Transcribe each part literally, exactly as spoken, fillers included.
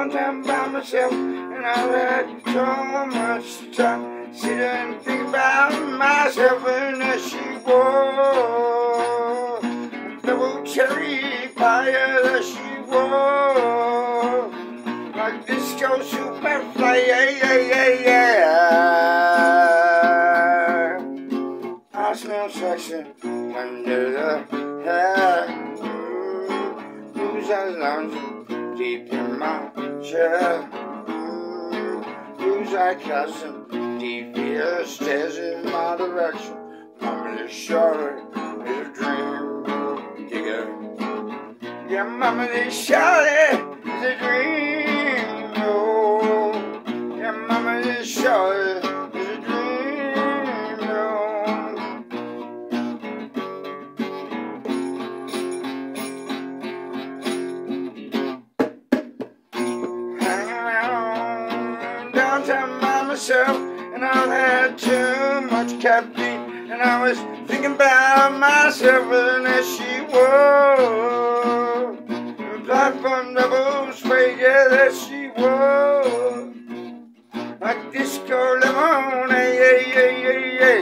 downtown by myself, and I've had so much time. Sit and think about myself, and as she wore double cherry pie that she wore, like disco superfly, yeah, yeah, yeah, yeah. I smell sexy under the hair. Blues are lounging deep in my chair. Blues are casting devious stares in my direction. Mama, this surely is a dream digger. Yeah, mama, this surely is a dream. Oh, yeah, mama, this surely is a dream. Oh, hanging around downtown by myself, and I've had too much caffeine, and I was thinking about myself, and as she wore platform double spray, yeah, that she wore like disco lemon, yeah, yeah, yeah,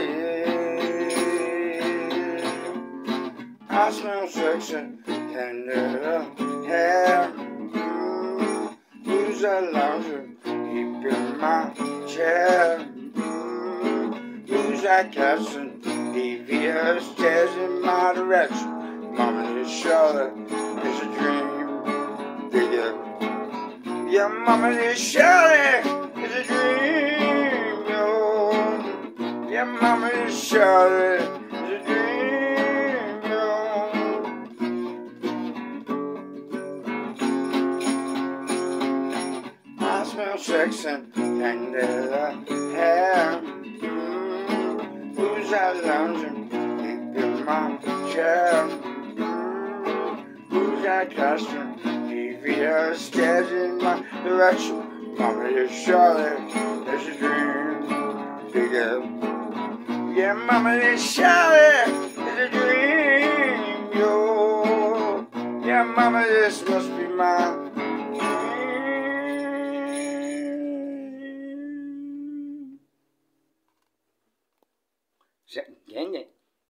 yeah. I smell sexy under the hair. Mm, blues are lounging deep in my chair. Blues are casting devious stares in my direction. Mama, this surely is a dream. Yeah, yeah, mama, this surely is a dream. Oh, yeah, mama, this surely is a dream. Oh, I smell sex and under the hair. Blues are lounging deep in my chair. Blues are casting devious stares in my direction. Mama, this surely is a dream. Yeah, yeah, mama, this surely is a dream. Yo, yeah, mama, this must be my